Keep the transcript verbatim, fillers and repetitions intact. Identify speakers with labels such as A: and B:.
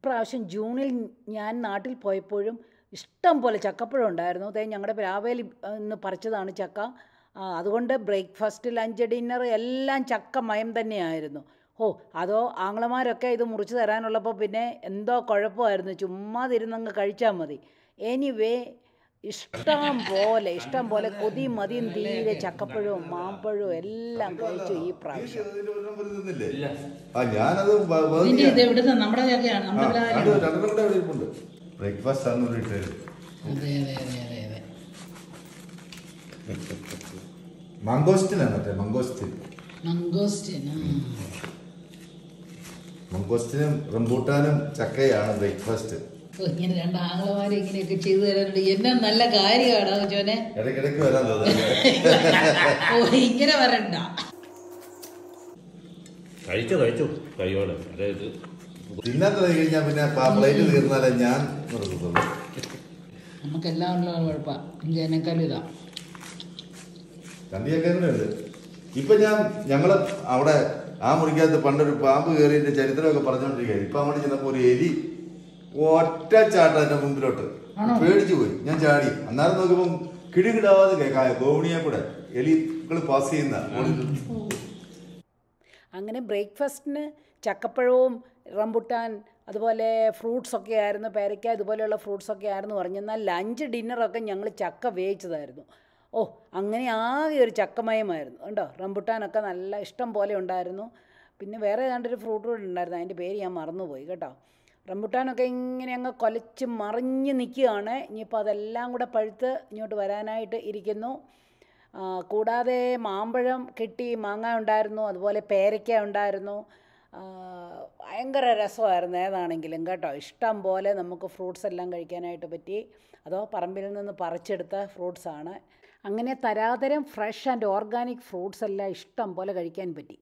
A: പ്രാവശ്യം ജൂണിൽ ഞാൻ നാട്ടിൽ പോയപ്പോഴും ഇഷ്ടം പോലെ ചക്കപ്പഴം ഉണ്ടായിരുന്നു. അതേ ഞങ്ങളുടെ പ്ലാവേൽ നിന്ന് പറിച്ചതാണ് ചക്ക. അതുകൊണ്ട് ബ്രേക്ക്ഫാസ്റ്റ്, ലഞ്ച്, ഡിന്നർ എല്ലാം ചക്ക മയം തന്നെയായിരുന്നു. ഓ അതോ ആങ്ങളമാരൊക്കെ ഇത് മുറിച്ച് തരാനുള്ളപ്പോൾ പിന്നെ എന്തോ കുഴപ്പമായിരുന്നു, ചുമ്മാതിരുന്നങ്ങ് കഴിച്ചാൽ മതി. എനിവേ ഇഷ്ടം പോലെ ഇഷ്ടം പോലെ കൊതി മതിയും തീരെ ചക്കപ്പഴവും മാമ്പഴവും എല്ലാം കഴിച്ചു ഈ പ്രാവശ്യം.
B: മംഗോസ്റ്റിനും റംബൂട്ടാനും ചക്കയാണ് ബ്രേക്ക്ഫാസ്റ്റ്.
C: ഇങ്ങനെ രണ്ട് ആങ്ങളമാരെ ഇങ്ങനെയൊക്കെ ചെയ്തു തരാനുണ്ട്. എന്നാ നല്ല കാര്യമാണ് ചോനെ.
B: ഇടയ്ക്കിടയ്ക്ക് വരാൻ
C: ഓ ഇങ്ങനെ വരണ്ട.
D: കഴിച്ചു കഴിച്ചു കൈയോടെ
B: തിന്നാൻ തുടങ്ങി കഴിഞ്ഞാൽ പിന്നെ പ്ലേറ്റ് തീർന്നാലേ ഞാൻ നിർത്തുള്ളൂ.
C: നമുക്കെല്ലാം ഉള്ള കുഴപ്പം ജനക്കാലും ഇതാ
B: കണ്ടിയൊക്കെയുണ്ട്. ഇപ്പൊ ഞാൻ ഞങ്ങള് അവിടെ ആ മുറിക്കകത്ത് പണ്ടൊരു പാമ്പ് കയറിയിട്ട് ചരിത്രമൊക്കെ പറഞ്ഞോണ്ടിരിക്കുക. ഇപ്പൊ അങ്ങോട്ട് ചെന്നപ്പോ ഒരു എലി ഒറ്റ ചാട്ടം എന്റെ മുമ്പിലോട്ട്, പേടിച്ചു പോയി. ഞാൻ ചാടി. അന്നേരം നോക്കിയപ്പോ കിടുകിടാതെ കേൾക്കായ ഗോവണിയെ കൂടെ എലികൾ പാസ് ചെയ്യുന്ന.
A: അങ്ങനെ ബ്രേക്ക്ഫാസ്റ്റിന് ചക്കപ്പഴവും റംബുട്ടാൻ അതുപോലെ ഫ്രൂട്ട്സൊക്കെ ആയിരുന്നു, പേരയ്ക്ക ഇതുപോലെയുള്ള ഫ്രൂട്ട്സൊക്കെ ആയിരുന്നു പറഞ്ഞു. എന്നാൽ ലഞ്ച് ഡിന്നറൊക്കെ ഞങ്ങൾ ചക്ക വേവിച്ചതായിരുന്നു. ഓ അങ്ങനെ ആകെ ഒരു ചക്കമയമായിരുന്നു കേട്ടോ. റംബുട്ടാനൊക്കെ നല്ല ഇഷ്ടം പോലെ ഉണ്ടായിരുന്നു. പിന്നെ വേറെ ഏതാണ്ടൊരു ഫ്രൂട്ട് കൂടെ ഉണ്ടായിരുന്നു, അതിൻ്റെ പേര് ഞാൻ മറന്നുപോയി കേട്ടോ. റംബുട്ടാനൊക്കെ ഇങ്ങനെ അങ്ങ് കൊലച്ച് മറിഞ്ഞ് നിൽക്കുകയാണ്. ഇനിയിപ്പോൾ അതെല്ലാം കൂടെ പഴുത്ത് ഇങ്ങോട്ട് വരാനായിട്ട് ഇരിക്കുന്നു. കൂടാതെ മാമ്പഴം കിട്ടി, മാങ്ങ ഉണ്ടായിരുന്നു, അതുപോലെ പേരയ്ക്ക ഉണ്ടായിരുന്നു. ഭയങ്കര രസമായിരുന്നു ഏതാണെങ്കിലും കേട്ടോ. ഇഷ്ടം പോലെ നമുക്ക് ഫ്രൂട്ട്സ് എല്ലാം കഴിക്കാനായിട്ട് പറ്റി. അതോ പറമ്പിൽ നിന്ന് പറിച്ചെടുത്ത ഫ്രൂട്ട്സാണ്. അങ്ങനെ തരാതരം ഫ്രഷ് ആൻഡ് ഓർഗാനിക് ഫ്രൂട്ട്സ് എല്ലാം ഇഷ്ടം പോലെ കഴിക്കാൻ പറ്റി.